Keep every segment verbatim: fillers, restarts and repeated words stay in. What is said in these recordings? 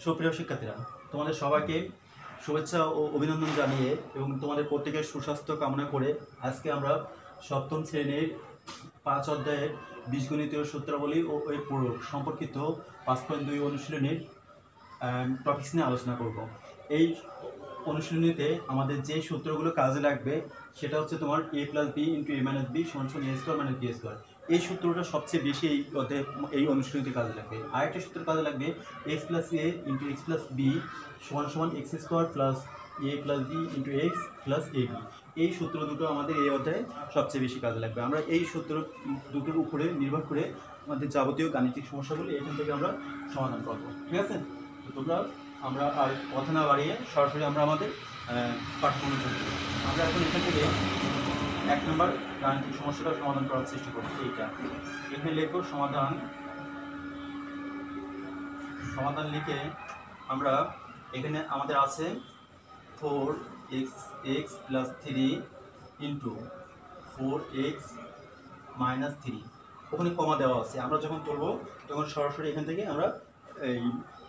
সুপ্রিয় শিক্ষার্থীরা, তোমাদের সবাইকে শুভেচ্ছা ও অভিনন্দন জানিয়ে এবং তোমাদের প্রত্যেকের সুস্বাস্থ্য কামনা করে আজকে আমরা সপ্তম শ্রেণীর পাঁচ অধ্যায়ের বীজগণিতীয় সূত্রাবলী ও এর প্রয়োগ সম্পর্কিত পাঁচ পয়েন্ট দুই অনুশীলনীর টপিকস নিয়ে আলোচনা করব। এই অনুশীলনীতে আমাদের যে সূত্রগুলো কাজে লাগবে সেটা হচ্ছে তোমার A plus B into A minus B সমান সমান A square minus B square. এই সূত্রটা সবচেয়ে বেশি এই অধ্যায়ে এই অনুশীলনীতে কাজে লাগবে। আরেকটা সূত্র কাজে লাগবে X plus A into X plus B সমান সমান X square plus A plus B into X plus A B. এই সূত্র দুটো আমাদের এই অধ্যায়ে সবচেয়ে বেশি কাজে লাগবে। আমরা এই সূত্র দুটোর উপরে নির্ভর করে আমাদের যাবতীয় গাণিতিক সমস্যাগুলো এখান থেকে আমরা সমাধান করবো। ঠিক আছে, তোমরা আমরা আর কথা না বাড়িয়ে সরাসরি আমরা আমাদের পাঠ্যক্রমে আমরা এখন এখান থেকে এক নম্বর গাণিতিক সমস্যাটা সমাধান করার চেষ্টা করছি। এইটা এখানে লিখব সমাধান। সমাধান লিখে আমরা এখানে আমাদের আছে four X X plus three into four X minus three. ওখানে কমা দেওয়া আছে, আমরা যখন তুলব তখন সরাসরি এখান থেকে আমরা এই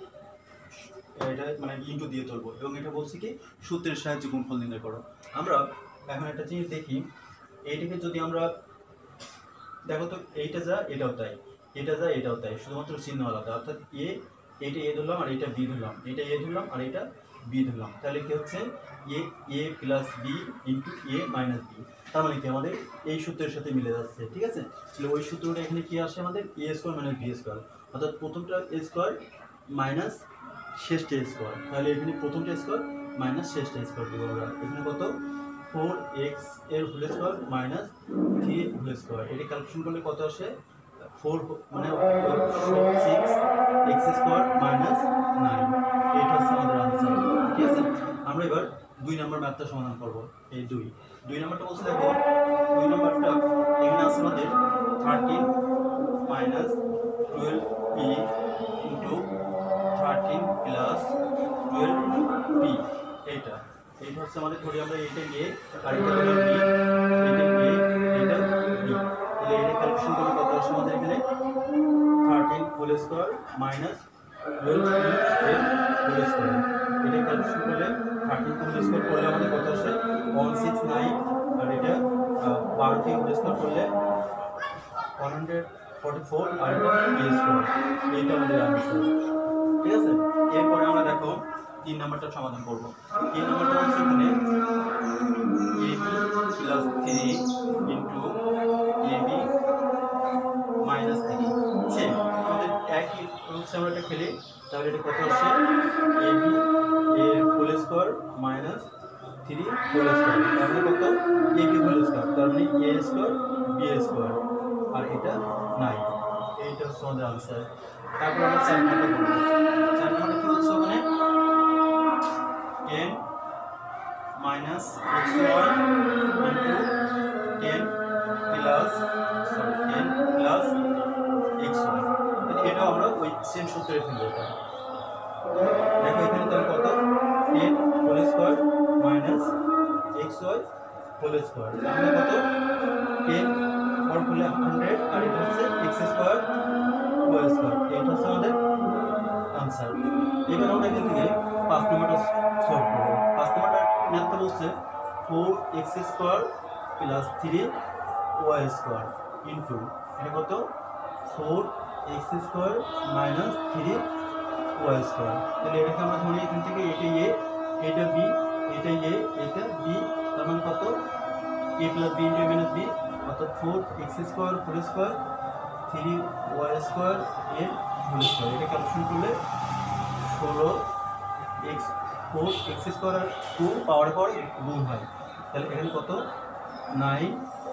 এটা মানে ইন্টু দিয়ে তুলব এবং এটা বলছি কি সূত্রের সাহায্যে গুণফল নির্ণয় করো। আমরা এখন একটা জিনিস দেখি, এইটাকে যদি আমরা দেখো তো এইটা যা এটাও তাই, এটা যা এটাও তাই, শুধুমাত্র চিহ্ন আলাদা। অর্থাৎ এ এটা এ ধরলাম আর এটা বি ধরলাম, এটা এ ধরলাম আর এটা বি ধরলাম, তাহলে কি হচ্ছে A A plus B into A minus B. তার মানে কি আমাদের এই সূত্রের সাথে মিলে যাচ্ছে। ঠিক আছে, তাহলে ওই সূত্রটা এখানে কি আসে আমাদের A square minus B square, অর্থাৎ প্রথমটা এ স্কোয়ার মাইনাস শেষটা স্কোয়ার। তাহলে এখানে প্রথমটা স্কোয়ার মাইনাস শেষটা স্কোয়ার দেবো আমরা। এখানে কত ফোর এক্স এর whole square minus three whole square, এটি ক্যালকুলেশন করলে কত আসে ফোর মানে six X square minus nine. এইটা হচ্ছে আমাদের আনসার। ঠিক আছে, আমরা এবার দুই নম্বর ম্যাথটা সমাধান করব। এই দুই দুই নম্বরটা বলছে দেখো, দুই নম্বরটা এখানে আছে আমাদের thirteen minus twelve P into thirteen plus twelve P. এইটা এইটা হচ্ছে আমাদের, ধরি আমরা এইটা এ আর এটা হলো বি, এটা এ এটা বি। তাহলে এটা ক্যালকুলেশন করলে কত আসে আমাদের এখানে thirteen whole square minus twelve এর হোল স্কোয়ার। এটা ক্যালকুলেশন করলে থার্টিন হোল স্কোয়ার করলে আমাদের কত আসে ওয়ান সিক্স নাইন, আর এটা বারোটি হোল স্কোয়ার করলে ওয়ান হান্ড্রেড ফর্টি ফোর, আর এটা বি স্কোয়ার। এইটা আমাদের আনসার। ঠিক আছে, এরপরে আমরা দেখো তিন নম্বরটা সমাধান করব। তিন নম্বরটা হচ্ছে এখানে A B plus three into A B minus three. Same আমাদের একই হচ্ছে, আমরা এটা খেলি তাহলে এটা কত আসছে এ বি এর whole square minus three whole square, তার মানে কত এ বি হোল স্কোয়ার, তার মানে এ স্কোয়ার বি স্কোয়ার, আর এটা নাইন। এইটা হচ্ছে আমাদের আনসার। তারপর আমরা চার নম্বরটা করবো। চার নম্বরটা কি হচ্ছে ওখানে ten minus X Y into ten plus sorry ten plus X Y. এটাও আমরা ওই সেম সূত্রে ফেলবো। এটা দেখো এখানে তাহলে কত ten whole square minus X Y whole square, তাহলে কত টেন ফোর হলে হান্ড্রেড, আর এটা হচ্ছে এক্স স্কোয়ার ওয়াই স্কোয়ার। এটা হচ্ছে আমাদের আনসার। এবার আমরা এখান থেকে পাঁচ নম্বরটা সলভ করবো। পাঁচ নম্বরটা ম্যাথটা বলছে four X square plus three Y square into এটা কত four X square minus three Y square. তাহলে এটাকে আমরা ধরি এখান থেকে এটা এ এটা বি এটা এ এটা বি, তার মানে কত A plus B into A minus B, অর্থাৎ four X square whole square three Y square এর হোল স্কোয়ার। এটা ক্যালকুলেশন করলে ষোলো এক্স ফোর এক্স স্কোয়ার আর টু পাওয়ার পর গুণ হয়, তাহলে এখানে কত নাইন,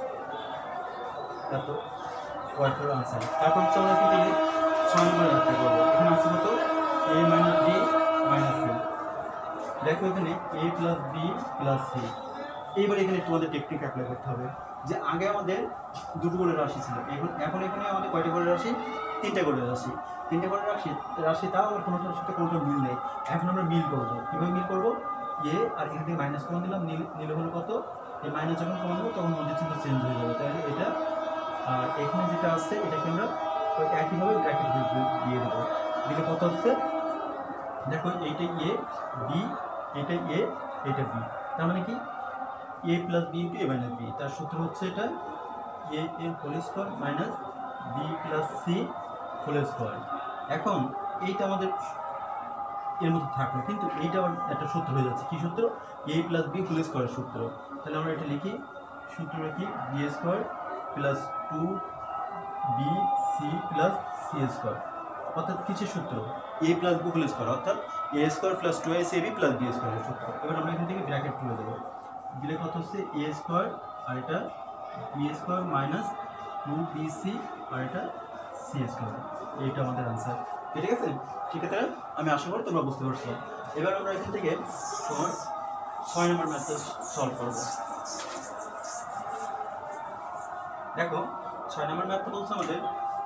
তারপর ওয়াই ফোর আনসার। তারপর হচ্ছে আমরা এখান থেকে ছয় নম্বর রাখতে পারবো। এখানে আছে কত A minus B minus C. দেখো এখানে A plus B plus C. এইবার এখানে তোমাদের টেকনিক অ্যাপ্লাই করতে হবে যে আগে আমাদের দুটো করে রাশি ছিল, এখন এখন এখানে আমাদের কয়টা করে রাশি তিনটা করে রাশি তিনটা করে রাশি রাশি তাও আমার কোনোটার সাথে কোনোটা মিল নেই। এখন আমরা মিল করবো। কীভাবে মিল করবো, এ আর এখান থেকে মাইনাস কমন দিলাম, নীল নীল হলো কত এই মাইনাস যখন কমন দেবো তখন মধ্যে চিহ্ন চেঞ্জ হয়ে যাবে। তাহলে এটা আর এখানে যেটা আসছে এটাকে আমরা ওই একইভাবে ব্র্যাকেট দিয়ে দেবো। দিলে কত হচ্ছে দেখো এইটা এ বি, এটা এ, এটা বি, তার মানে কি A plus B into A minus B, তার সূত্র হচ্ছে এটা এ এর whole square minus B plus C whole square. এখন এইটা আমাদের এর মধ্যে থাকলো, কিন্তু এইটা আবার একটা সূত্র হয়ে যাচ্ছে, কি সূত্র? এ প্লাস বি হোল স্কোয়ারের সূত্র। তাহলে আমরা এটা লিখি, সূত্রটা কি? B square plus two B C plus C square, অর্থাৎ কিসের সূত্র? A plus B whole square, অর্থাৎ A square plus two S A B plus B স্কোয়ারের সূত্র। এবার আমরা এখান থেকে ব্র্যাকেট তুলে দেবো, দিলে কত হচ্ছে? এ স্কোয়ার আর এটা B square minus two B C আর এটা সি স্কোয়ার, এইটা আমাদের আনসার। ঠিক আছে, সেক্ষেত্রে আমি আশা করি তোমরা বুঝতে পারছো। এবার আমরা এখান থেকে তোমার ছয় নম্বর ম্যাথটা সলভ করব। দেখো ছয় নম্বর ম্যাথটা বলছে আমাদের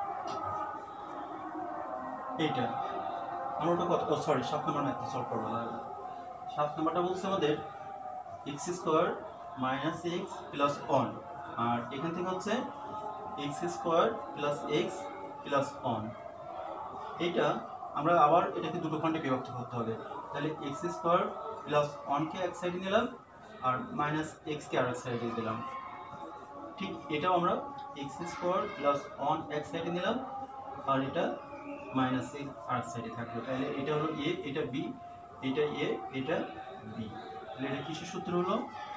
এইটা, আমরা ওটা কত, সরি সাত নম্বর ম্যাথটা সলভ করবো। সাত নম্বরটা বলছে আমাদের X square minus X plus one, আর এখান থেকে হচ্ছে x square plus X plus one. এইটা আমরা আবার এটাকে দুটো খণ্ডে বিভক্ত করতে হবে। তাহলে এক্স স্কোয়ার প্লাস ওয়ানকে এক সাইডে নিলাম আর মাইনাস এক্সকে আর এক সাইডে দিলাম। ঠিক এটাও আমরা এক্স স্কোয়ার প্লাস ওয়ান এক সাইডে নিলাম আর এটা মাইনাস এক্স আর এক সাইডে থাকলো। তাহলে এটা হলো এ, এটা বি, এটা এ, এটা বি। তাহলে এটা কিসের সূত্র হলো?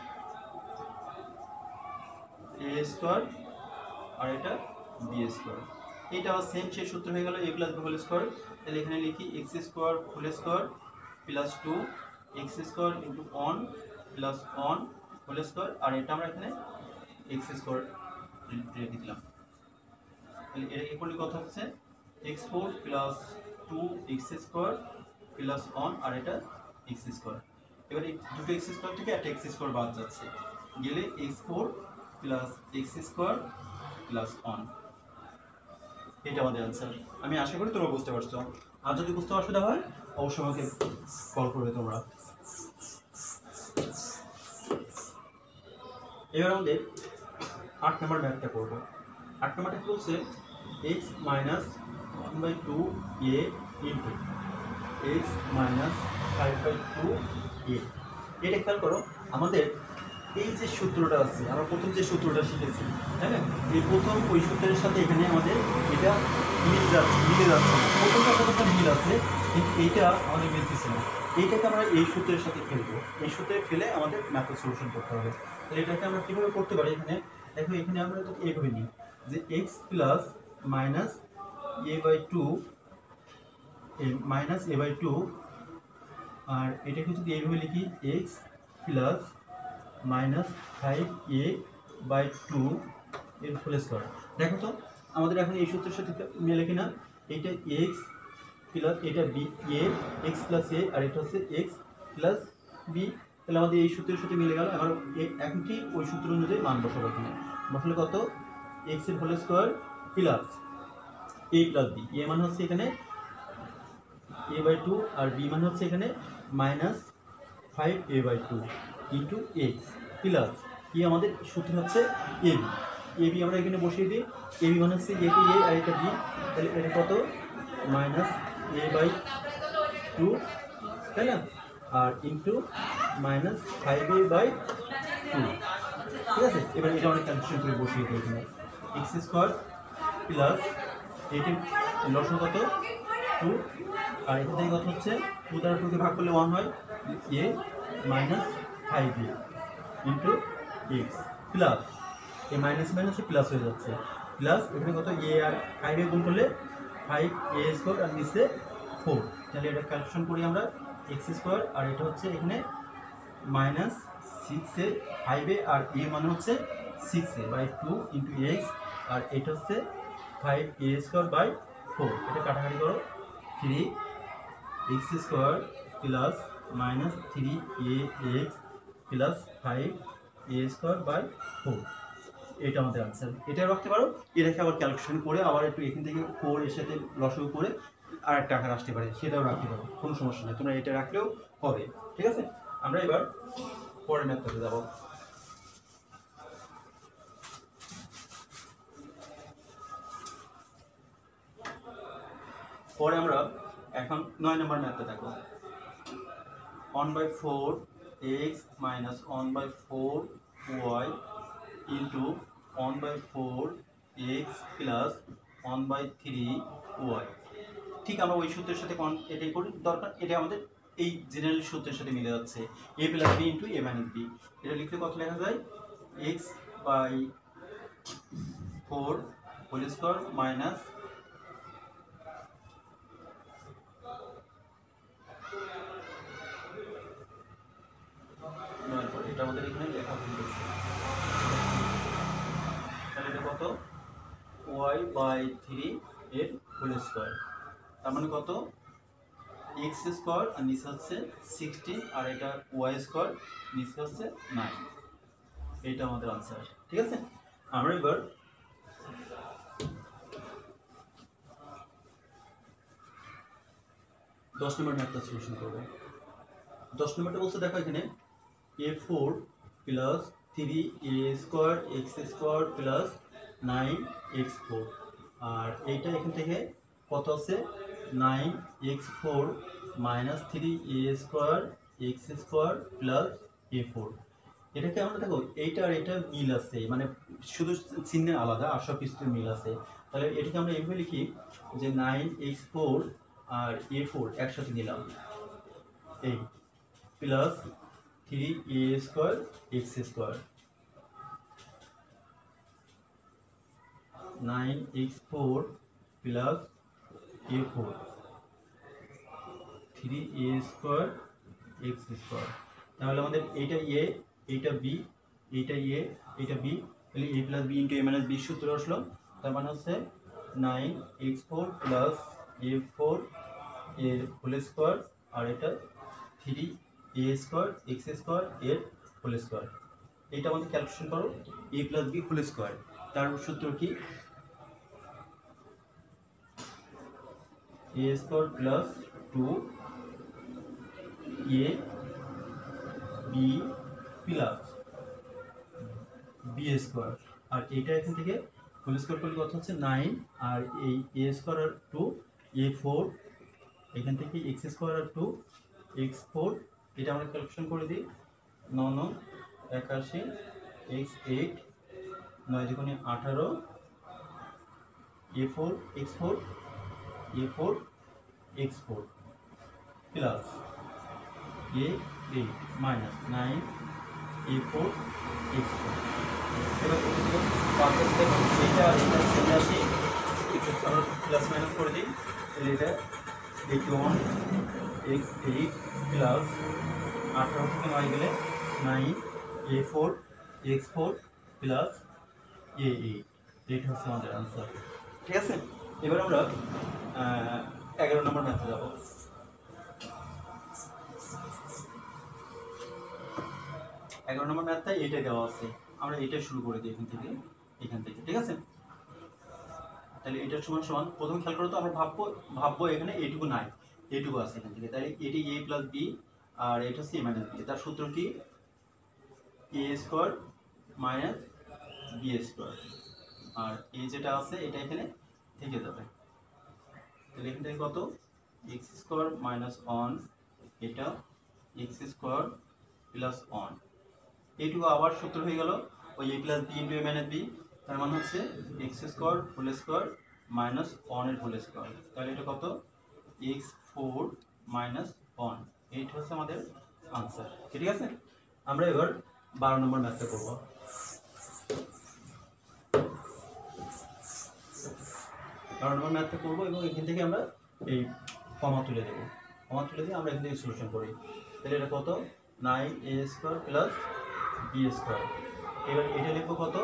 এ স্কোয়ার আর এটা বি স্কোয়ার। এইটা আবার সেম সেই সূত্র হয়ে গেল, A plus B whole square. তাহলে এখানে লিখি X square whole square plus two X square into one plus one whole square, আর এটা আমরা এখানে এক্স স্কোয়ার রেখে দিলাম। তাহলে এটা এ করলে কত হচ্ছে? X four plus two X square plus one আর এটা এক্স স্কোয়ার। এবার এই দুটো এক্স স্কোয়ার থেকে একটা এক্স স্কোয়ার বাদ যাচ্ছে, গেলে X four plus X square plus one, এটা আমাদের অ্যান্সার। আমি আশা করি তোমরা বুঝতে পারছো। আর যদি বুঝতে অসুবিধা হয় অবশ্যই আমাকে কল করবে তোমরা। এবার আমাদের আট নম্বর ম্যাথটা করবো। আট নম্বরটা কি বলছে? X minus one by two A into X minus five by two A. এটা খেয়াল করো, আমাদের এই যে সূত্রটা আছে, আমরা প্রথম যে সূত্রটা শিখেছি, তাই না? এই প্রথম ওই সূত্রের সাথে এখানে আমাদের এটা মিল যাচ্ছে, মিলে যাচ্ছে। প্রথমটা কতটা মিল আছে, কিন্তু এইটা আমাদের মিলতেছে না। এইটাকে আমরা এই সূত্রের সাথে ফেলবো, এই সূত্রে ফেলে আমাদের ম্যাথের সলিউশন করতে হবে। তাহলে এটাকে আমরা কীভাবে করতে পারি? এখানে দেখো, এখানে আমরা তো এইভাবে নিই যে X plus minus A by two minus A by two, আর এটাকে যদি এইভাবে লিখি X plus minus five A by two এর হোল স্কোয়ার। দেখো তো আমাদের এখন এই সূত্রের সাথে মেলে কিনা? এইটা এক্স প্লাস এটা B, A X plus A, আর এটা হচ্ছে এক্স প্লাস বি। তাহলে আমাদের এই সূত্রের সাথে মিলে গেল। এবার এখন কি ওই সূত্র অনুযায়ী মান বসাবো। এখানে বসালে কত? এক্স এর whole square plus A plus B, A মানে হচ্ছে এখানে এ বাই টু আর বি মানে হচ্ছে এখানে minus five A by two into X plus কি আমাদের সূত্র হচ্ছে এ বি। এ বি আমরা এখানে বসিয়ে দিই, এ বি মানে হচ্ছে এটি এ আর এটা বি। তাহলে এটা কত? মাইনাস এ বাই টু, তাই না? আর into minus five A by two, ঠিক আছে? এবার এটা অনেক ক্যালকুলেশন করে বসিয়ে দিই এখানে এক্স স্কোয়ার প্লাস এটি লসন কত? টু, আর এখান থেকে কত হচ্ছে? টু দ্বারা টুকে ভাগ করলে ওয়ান হয়, A minus five A into X plus A minus মাইনাসে প্লাস হয়ে যাচ্ছে, প্লাস এখানে কত? এ আর ফাইভ এ গুণ করলে ফাইভ এ স্কোয়ার আর নিচে ফোর। তাহলে এটা ক্যালকুলেশন করি আমরা, এক্স স্কোয়ার আর এটা হচ্ছে এখানে minus six A five A আর এ মানে হচ্ছে six A by two into X, আর এটা হচ্ছে five A square by four. এটা কাটাকাটি করো, three X square plus minus three A X plus five A square by four, এটা আমাদের আনসার। এটা রাখতে পারো, এটাকে আবার ক্যালকুলেশন করে আবার একটু এখান থেকে ফোর এর সাথে লসও করে আর একটা আকার আসতে পারে, সেটাও রাখতে পারো, কোনো সমস্যা নেই। তোমরা এটা রাখলেও হবে, ঠিক আছে? আমরা এবার পরের ম্যাথটাতে যাব। পরে আমরা এখন নয় নম্বর ম্যাথটা দেখো, one by four X minus one by four Y into one by four X plus one by three Y. ঠিক আমরা ওই সূত্রের সাথে এটাই করি, দরকার এটা আমাদের এই জেনারেল সূত্রের সাথে মিলে যাচ্ছে, A plus B into A minus B. এটা লিখলে কত লেখা যায়, X by four whole square minus এটা আমাদের এখানে লেখা হয়েছে, তাহলে এটা কত, ওয়াই বাই থ্রি এর হোল স্কোয়ার, তার মানে কত, এক্স স্কোয়ার আর নিচে হচ্ছে সিক্সটিন আর এটা ওয়াই স্কোয়ার নিচে হচ্ছে নাইন। এইটা আমাদের আনসার। ঠিক আছে, আমরা এবার দশ নম্বর ম্যাথটা সলিউশন করবো। দশ নম্বরটা বলছে দেখো এখানে a four plus three a square x square plus nine x four, আর এইটা এখান থেকে কত আছে, nine x four minus three a square x square plus a four. এটাকে আমরা দেখো এইটা আর এটা মিল আছে, মানে শুধু চিহ্নে আলাদা আর সব কিছুতে মিল আছে। তাহলে এটাকে আমরা এইভাবে লিখি যে নাইন এক্স ফোর আর এ ফোর একসাথে নিলাম, এই plus three a square x square, nine x four plus a four, three a square x square. তাহলে আমাদের এইটা এ, এইটা বি, এইটা এ, এইটা বি, তাহলে a plus B into A minus b সূত্র আসলো। তার মানে হচ্ছে nine x four plus a four এর হোল স্কোয়ার আর এটা three a square x square এর হোল স্কোয়ার। এইটা আমাদের ক্যালকুলেশন করো, a plus B whole square, তার সূত্র কি, a square plus two a B plus b square, আর এইটা এখান থেকে হোল স্কোয়ার করলে কত হচ্ছে নাইন, আর এই এ স্কোয়ার আর টু এ ফোর, এখান থেকে এক্স স্কোয়ার আর টু এক্স ফোর, এটা আমরা ক্যালকুলেশন করে দিই, নন একাশি এক্স এইট, নয় দুগুণে আঠারো, a four x four a four x four plus a eight minus nine a four x four. এবার এটা এটা চলে আসি, আমরা প্লাস মাইনাস করে দিই, তাহলে এটা eighty one x eight plus আঠারো থেকে নয় গেলে nine a four x four plus a eight, এইটা হচ্ছে আমাদের আনসার। ঠিক আছে, এবার আমরা এগারো নম্বর ম্যাথে যাব। এগারো নম্বর ম্যাথটা এইটা দেওয়া আছে, আমরা এটা শুরু করে দিই এখান থেকে, এখান থেকে। ঠিক আছে, তাহলে এটার সমান সমান প্রথম খেয়াল করো তো, আমরা ভাববো ভাববো এখানে এইটুকু নাই, এইটুকু আছে এখান থেকে, তাহলে এটি এ প্লাস বি আর এটা হচ্ছে এ মাইনাস বি। তার সূত্র কি, a square minus B square, আর এ যেটা আছে এটা এখানে থেকে যাবে, তাহলে এখান থেকে কত, এক্স স্কোয়ার মাইনাস ওয়ান, এটা এক্স স্কোয়ার প্লাস ওয়ান, এইটুকু আবার সূত্র হয়ে গেল ওই a plus B into A minus B, তার মানে হচ্ছে x square whole square minus ওয়ানের হোল স্কোয়ার, তাহলে এটা কত, এক্স ফোর মাইনাস ওয়ান, এইটা হচ্ছে আমাদের আনসার। ঠিক আছে, আমরা এবার বারো নম্বর ম্যাথটা করবো। বারো নম্বর ম্যাথটা করবো এবং এখান থেকে আমরা এই কমা তুলে দেবো, কমা তুলে দিয়ে আমরা এখান থেকে সলিউশন করি। তাহলে এটা কত, nine a square plus b square, এবার এটা লিখবো কত,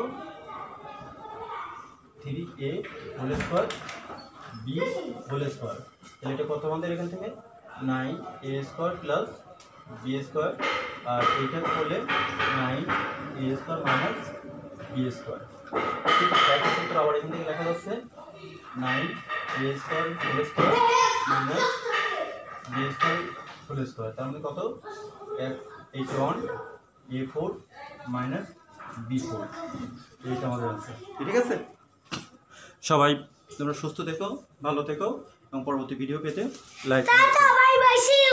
three a whole square b whole square, তাহলে এটা কত আমাদের এখান থেকে nine a square plus b square, আর এটা করলে nine a square minus B square. ঠিক একই সূত্র আবার এখান থেকে লেখা যাচ্ছে nine a square whole square minus B square whole square, তার মানে কত, eight one a four minus b four, এইটা আমাদের আনসার। ঠিক আছে, সবাই তোমরা সুস্থ থেকো, ভালো থেকো এবং পরবর্তী ভিডিও পেতে like tata bye bye see you.